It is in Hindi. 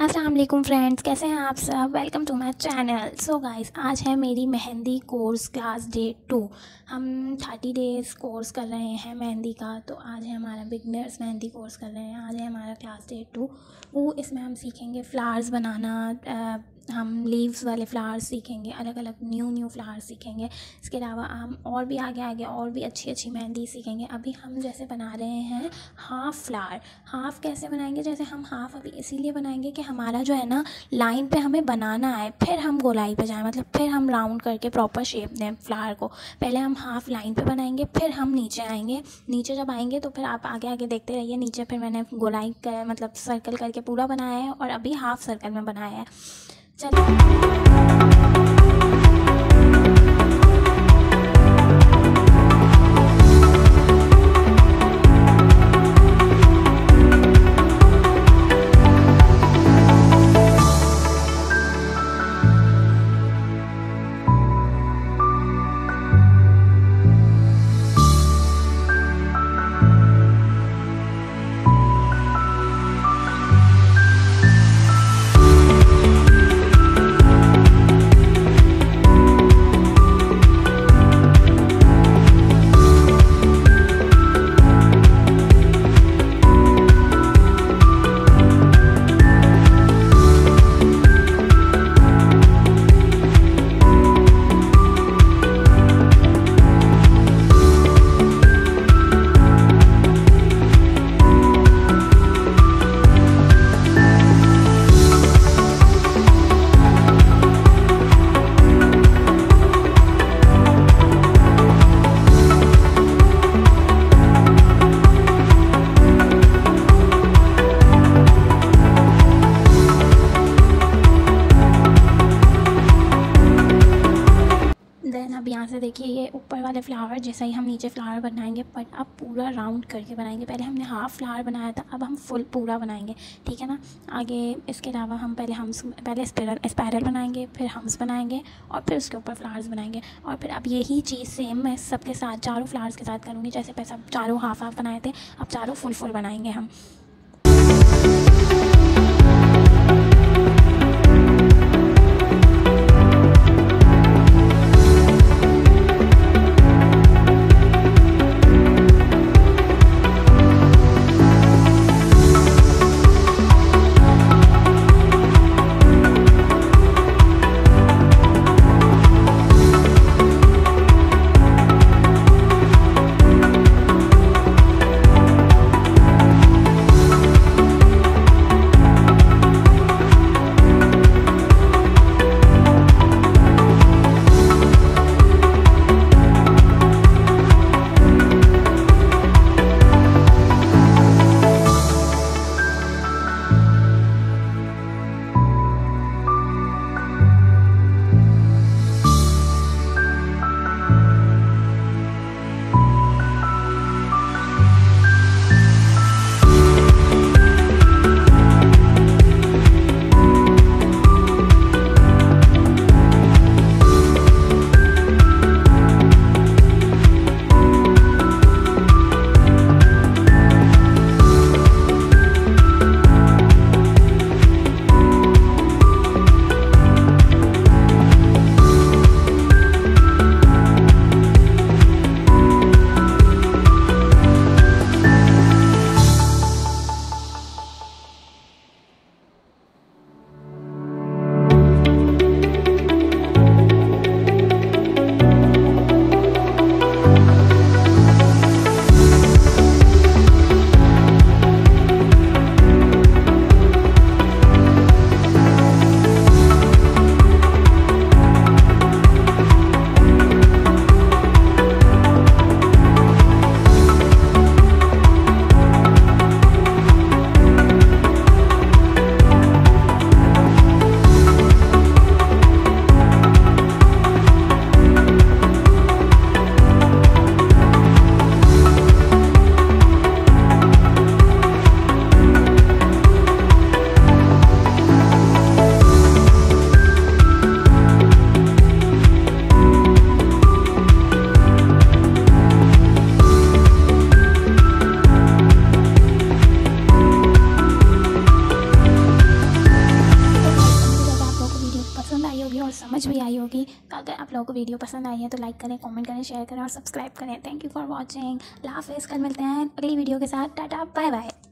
अस्सलाम वालेकुम फ्रेंड्स, कैसे हैं आप सब। Welcome to my channel. So guys, आज है मेरी मेहंदी कोर्स क्लास डे 2। हम 30 डेज़ कोर्स कर रहे हैं मेहंदी का। तो आज है हमारा बिगनर्स मेहंदी कोर्स कर रहे हैं। आज है हमारा क्लास डे 2। इसमें हम सीखेंगे फ्लावर्स बनाना। हम लीव्स वाले फ्लावर्स सीखेंगे, अलग अलग न्यू फ्लावर्स सीखेंगे। इसके अलावा हम और भी आगे और भी अच्छी मेहंदी सीखेंगे। अभी हम जैसे बना रहे हैं हाफ़ फ्लावर। हाफ़ कैसे बनाएंगे, जैसे हम हाफ़ अभी इसीलिए बनाएंगे कि हमारा जो है ना लाइन पे हमें बनाना है, फिर हम गोलाई पे जाएं, मतलब फिर हम राउंड करके प्रॉपर शेप दें फ्लावर को। पहले हम हाफ़ लाइन पे बनाएंगे, फिर हम नीचे आएंगे। नीचे जब आएंगे तो फिर आप आगे देखते रहिए। नीचे फिर मैंने गोलाई का मतलब सर्कल करके पूरा बनाया है और अभी हाफ़ सर्कल में बनाया है। चलो। अब यहाँ से देखिए, ये ऊपर वाले फ्लावर जैसा ही हम नीचे फ्लावर बनाएंगे, बट अब पूरा राउंड करके बनाएंगे। पहले हमने हाफ़ फ्लावर बनाया था, अब हम फुल पूरा बनाएंगे, ठीक है ना। आगे इसके अलावा हम पहले स्पायरल बनाएंगे, फिर हम्स बनाएंगे और फिर उसके ऊपर फ्लावर्स बनाएंगे। और फिर अब यही चीज़ सेम मैं सबके साथ चारों फ्लावर्स के साथ करूँगी। जैसे पहले सब चारों हाफ़ बनाए थे, अब चारों फुल बनाएंगे हम। आई होगी और समझ भी आई होगी। तो अगर आप लोगों को वीडियो पसंद आई है तो लाइक करें, कमेंट करें, शेयर करें और सब्सक्राइब करें। Thank you for watching. अल्लाह हाफिज़। कल मिलते हैं अगली वीडियो के साथ। Tata bye bye.